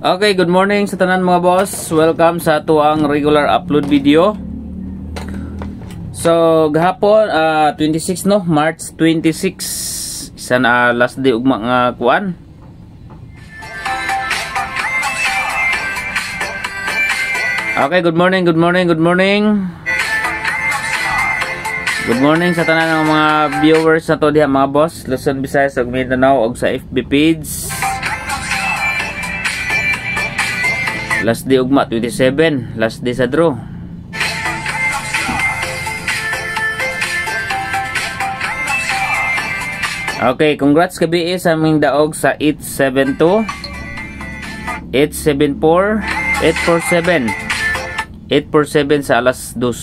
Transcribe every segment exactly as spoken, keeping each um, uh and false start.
Okay, good morning sa tanan mga boss. Welcome sa tuang regular upload video. So, gahapon, uh, twenty-six no? March twenty-six. Isa na uh, last day ugma nga kuan. Okay, good morning, good morning, good morning. Good morning sa tanan ng mga viewers na to diha mga boss. Luzon, Visayas, ug Mindanao ug sa F B page. Last day ugma twenty-seven, last day sa draw. Okay, congrats kabi sa aming daog sa eight seven two, eight seven four, eight four seven, eight four seven sa alas dos.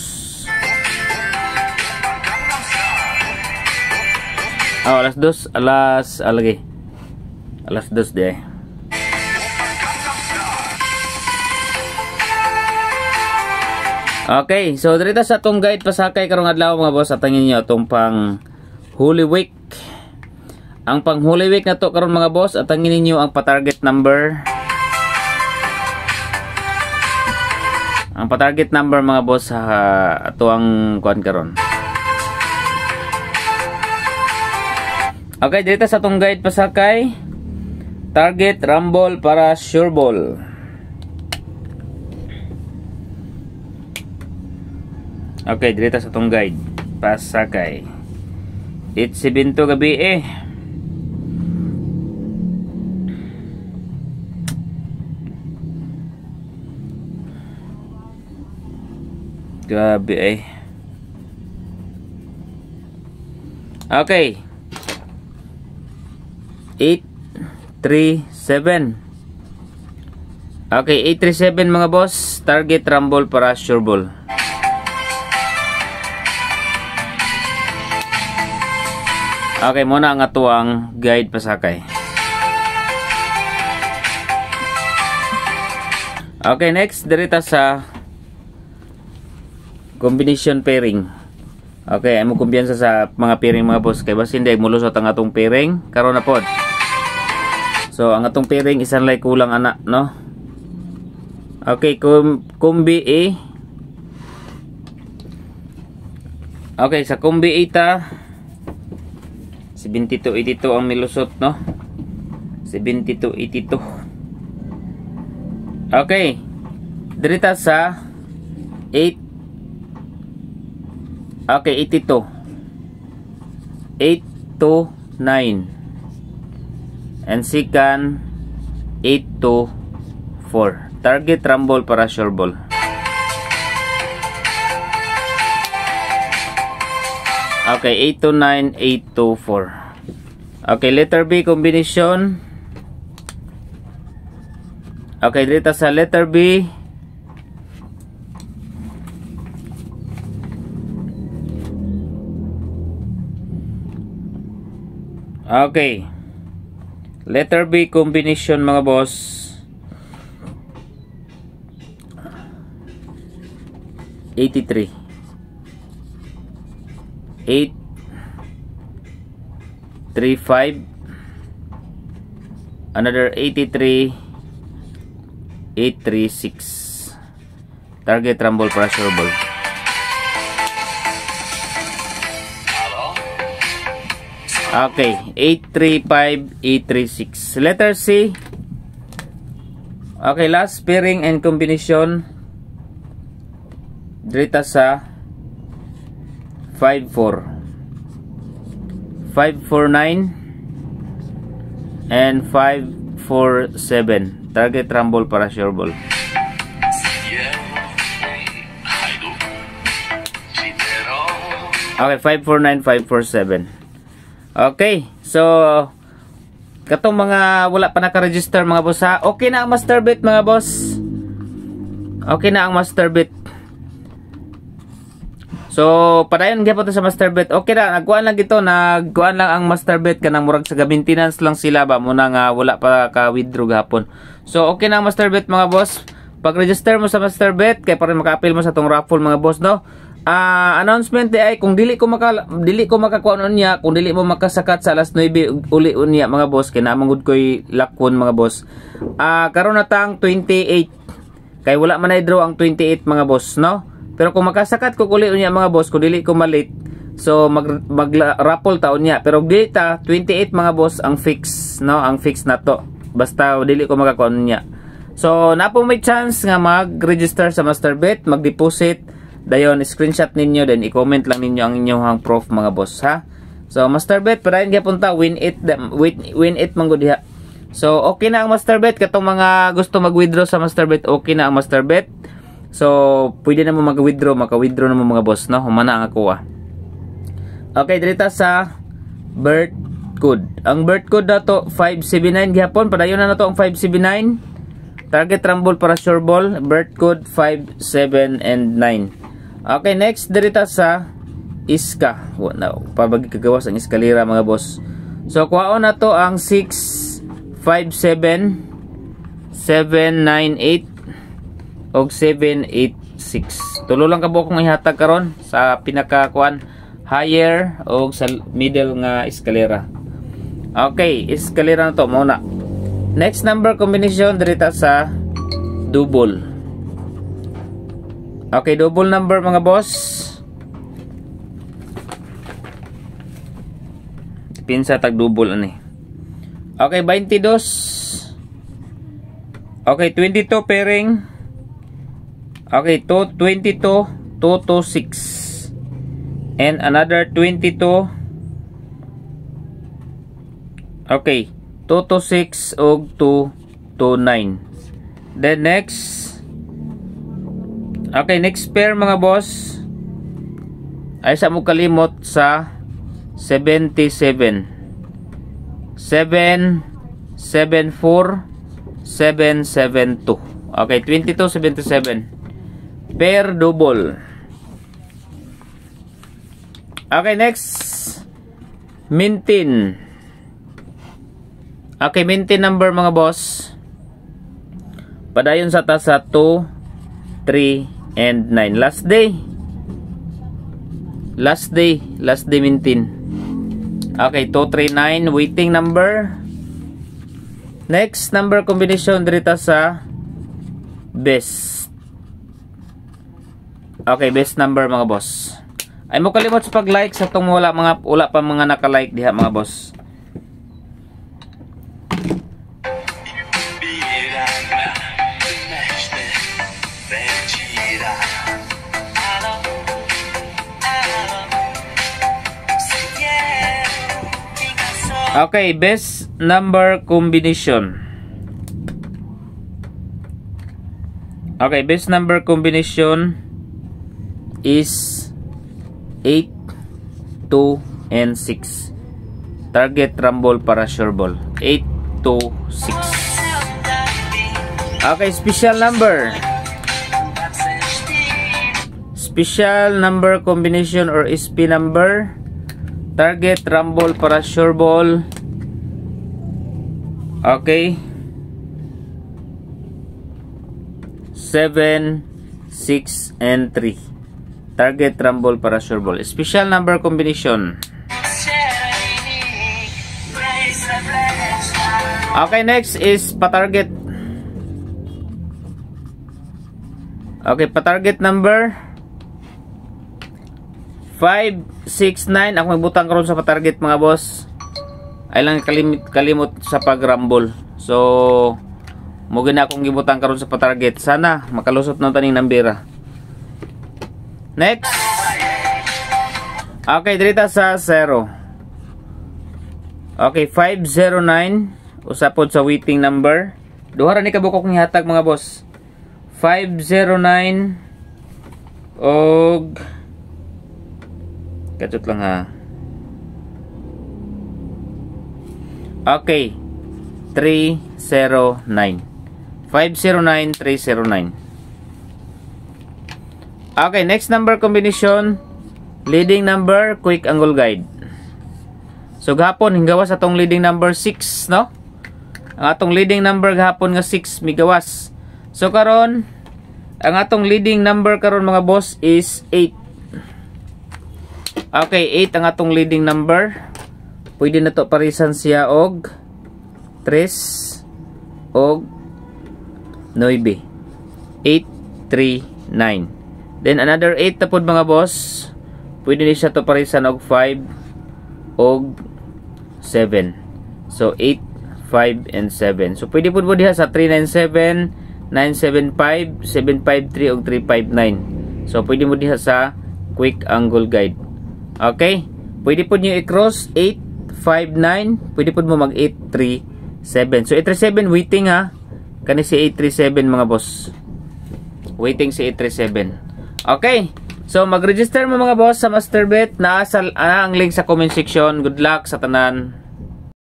Oh, alas dos, alas alagi. Alas dos di. Okay, so dito sa atong guide pasakay karong adlaw mga boss, atangin niyo atong pang Holy Week. Ang pang Holy Week na to karon mga boss, atangin niyo ang pa-target number. Ang pa-target number mga boss sa uh, ato ang kuan karon. Okay, dito sa atong guide pasakay, target rumble para sure ball. Okay, dito sa itong guide pasakay eight seven two gabi eh. Gabi eh. Okay, eight three seven. Okay, eight three seven mga boss, target rumble para sure ball. Okay, muna ang atuang guide pasakay. Okay, next dirita sa combination pairing. Okay, ay mo kumpiyansa sa mga pairing mga boss kay basta hindi mulusot ang atong pairing karon na pod. So ang atong pairing isang lay kulang ana, no? Okay, kum kumbi A. Okay, sa kumbi A ta seventy-two eighty-two ang milusot, no? seventy-two eighty-two. Okay, dirita sa eight. Okay, eighty-two, eight two nine, and second eight two four. Target rumble para sure ball. Okay, eight two nine, eight two four. Okay, letter B combination. Okay, dito sa letter B. Okay. Letter B combination mga boss. eighty-three. eight three five, another eighty-three, eight three six. Target rumble para sure ball. Okay, eight three five, eight three six. Letter C. Okay, last pairing and combination dito sa five four, five four nine, and five four seven. Target rumble para sure ball. Okay, five four nine, five four seven. Okay, so katong mga wala pa naka-register mga boss ha, okay na ang master bet mga boss. Okay na ang master bet. So, padayon gyapon to sa master bet. Okay na, nagkuan lang gito, nagkuan lang ang master bet kanang murag sa maintenance lang sila ba muna nga wala pa ka withdraw gahapon. So, okay na ang master bet mga boss. Pag register mo sa master bet kay para maka-appeal mo sa tong raffle mga boss, no. Ah, announcement di ay kung dili ko maka dili ko makakuha niya, kung dili mo makasakat sa alas nuwebe uli unya mga boss, kay namangud koy lakon mga boss. Ah, karon na tang twenty-eight. Kay wala man ay draw ang twenty-eight mga boss, no? Pero kung makasakat ko uli unya mga boss, kung dili ko malit, so mag, mag raffle taon niya. Pero dili ta twenty-eight mga boss ang fix, no? Ang fix na to. Basta dili ko makakuha niya. So, napo may chance nga mag-register sa MasterBet, mag-deposit. Dayon, screenshot ninyo, then i-comment lang ninyo ang inyong proof mga boss, ha? So, MasterBet, padayon kaya punta, win it, win, win it manggo diha. So, okay na ang MasterBet. Katong mga gusto mag-withdraw sa MasterBet, okay na ang MasterBet. So, pwede na mo mag-withdraw, maka-withdraw na mo mga boss, no? Humana ang akuha. Okay, dito sa birth code. Ang birth code na to, five seven nine gihapon. Padayon na na to ang five seven nine. Target rumble para sure ball, birth code five seven and nine. Okay, next dirita sa iska. Wow, pabagi kagawas ang eskalera mga boss. So kuhaon na to ang six five seven seven nine eight og seven eight six. Tulo lang kabo kong ihatag karon sa pinaka kuan higher og sa middle nga eskalera. Okay, eskalera na to muna. Next number combination dirita sa double. Okay, double number mga boss. Pinsa tag double ani. Okay, twenty-two. Okay, twenty-two pairing. Okay, to twenty-two, two two six. And another twenty-two. Okay, two two six og two two nine. Then next, okay, next pair mga boss ay sa mo kalimot sa seventy-seven. seven seven four seven seven two. Okay, twenty-two seventy-seven. Pair double. Okay, next maintain. Okay, maintain number mga boss. Padayon sa ta sa two, three, and nine. Last day. Last day. Last day maintain. Okay, two, three, nine. Waiting number. Next number combination dirita sa best. Okay, best number mga boss. Ay mo kalimot sa pag-like sa tong wala mga wala pa mga naka-like diha mga boss. Okay, best number combination. Okay, best number combination is eight, two, and six. Target rumble para sure ball. eight, two, six. Okay, special number. Special number combination or S P number. Target rumble para sure ball. Okay. seven, six, and three. Target rumble para sure ball. Special number combination. Okay, next is pa-target. Okay, pa-target number five, six, nine. Ako may butang karon sa pa-target mga boss. Ay lang kalimut, kalimut sa pag-rumble. So, mugin na akong gibutang karon sa pa-target. Sana makalusot na taning nambira. Next. Okay, dirita sa zero. Okay, five zero nine. Usapod sa waiting number. Duha ra ni kabukok ni hatag mga boss. five zero nine og kacut lang ha. Okay, three zero nine. five zero nine, three zero nine. Okay, next number combination. Leading number, quick angle guide. So gahapon hinggawas atong leading number six, no? Ang atong leading number gahapon nga six migawas. So karon ang atong leading number karon mga boss is eight. Okay, eight ang atong leading number. Pwede na to parisan siya og tres og nine. eight, three, nine. Then another eight na pod mga boss. Pwede ni siya to parisan og five og seven. So eight, five, and seven. So pwede pod mo diha sa three ninety-seven, nine seventy-five, seven fifty-three og three fifty-nine. So pwede mo diha sa quick angle guide. Okay? Pwede pod niyo i-cross eight, five, nine. Pwede pod mo mag eight, three, seven. So eight three seven waiting ha. Kani si eight three seven mga boss. Waiting si eight three seven. Okay. So mag-register mo mga boss sa MasterBet. Naa sa, ah, ang link sa comment section. Good luck sa tanan.